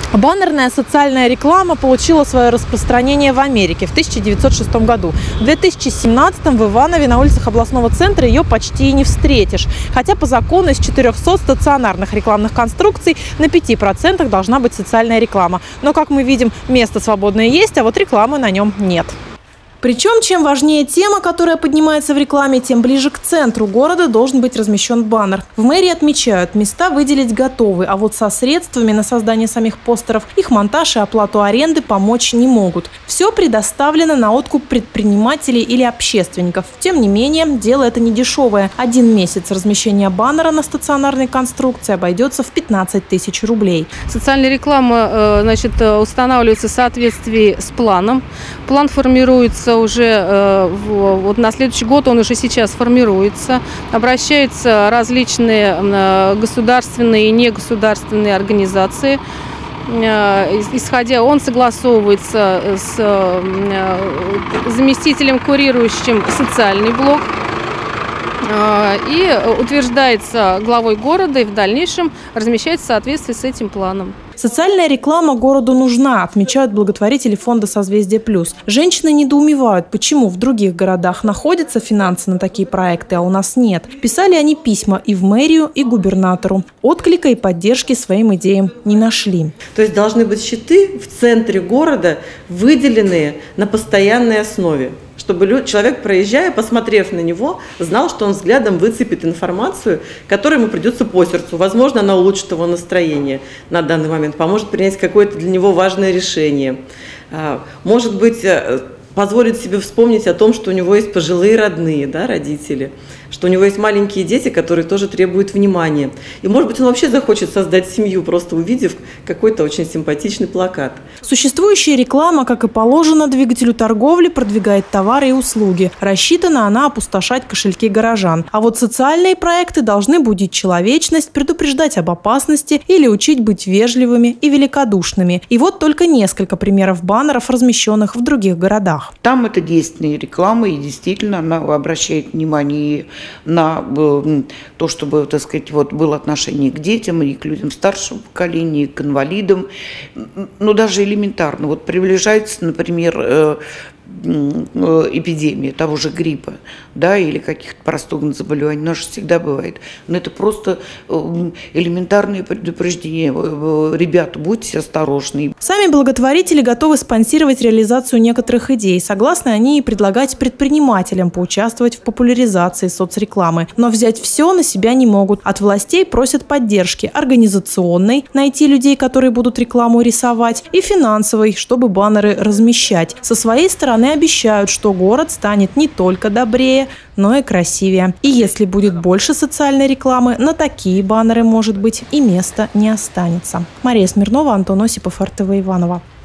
Баннерная социальная реклама получила свое распространение в Америке в 1906 году. В 2017 в Иванове на улицах областного центра ее почти и не встретишь. Хотя по закону из 400 стационарных рекламных конструкций на 5% должна быть социальная реклама. Но, как мы видим, место свободное есть, а вот рекламы на нем нет. Причем, чем важнее тема, которая поднимается в рекламе, тем ближе к центру города должен быть размещен баннер. В мэрии отмечают, места выделить готовы, а вот со средствами на создание самих постеров, их монтаж и оплату аренды помочь не могут. Все предоставлено на откуп предпринимателей или общественников. Тем не менее, дело это не дешевое. 1 месяц размещения баннера на стационарной конструкции обойдется в 15 тысяч рублей. Социальная реклама, устанавливается в соответствии с планом. План формируется уже вот на следующий год, он уже сейчас формируется. Обращаются различные государственные и негосударственные организации. Исходя, он согласовывается с заместителем, курирующим социальный блок, и утверждается главой города и в дальнейшем размещается в соответствии с этим планом. Социальная реклама городу нужна, отмечают благотворители фонда «Созвездие Плюс». Женщины недоумевают, почему в других городах находятся финансы на такие проекты, а у нас нет. Писали они письма и в мэрию, и губернатору. Отклика и поддержки своим идеям не нашли. То есть должны быть щиты в центре города, выделенные на постоянной основе, чтобы человек, проезжая, посмотрев на него, знал, что он взглядом выцепит информацию, которая ему придется по сердцу. Возможно, она улучшит его настроение на данный момент, поможет принять какое-то для него важное решение. Может быть, позволит себе вспомнить о том, что у него есть пожилые родные, да, родители, что у него есть маленькие дети, которые тоже требуют внимания. И, может быть, он вообще захочет создать семью, просто увидев какой-то очень симпатичный плакат. Существующая реклама, как и положено двигателю торговли, продвигает товары и услуги. Рассчитана она опустошать кошельки горожан. А вот социальные проекты должны будить человечность, предупреждать об опасности или учить быть вежливыми и великодушными. И вот только несколько примеров баннеров, размещенных в других городах. Там это действенная реклама, и действительно она обращает внимание на то, чтобы, так сказать, вот было отношение к детям и к людям старшего поколения, и к инвалидам. Но даже элементарно. Вот приближается, например, эпидемия того же гриппа, да, или каких-то простудных заболеваний, у нас же всегда бывает. Но это просто элементарные предупреждения. Ребята, будьте осторожны. Сами благотворители готовы спонсировать реализацию некоторых идей. Согласны они и предлагать предпринимателям поучаствовать в популяризации соцрекламы. Но взять все на себя не могут. От властей просят поддержки организационной, найти людей, которые будут рекламу рисовать, и финансовой, чтобы баннеры размещать. Со своей стороны обещают, что город станет не только добрее, но и красивее. И если будет больше социальной рекламы, на такие баннеры, может быть, и места не останется. Мария Смирнова, Антон Осипов, РТВ Иваново.